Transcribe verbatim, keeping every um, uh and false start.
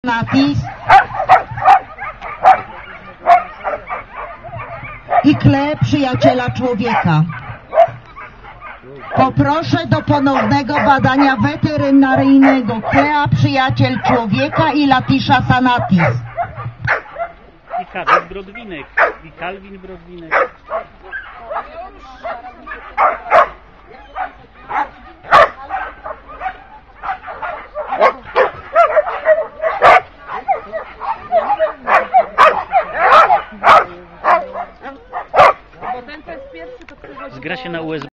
Natis i Kle, przyjaciela człowieka. Poproszę do ponownego badania weterynaryjnego Klea, przyjaciel człowieka i Latisza Sanatis. I Kadek Brodwinek, i Kalwin Brodwinek. Zgra się na U S B.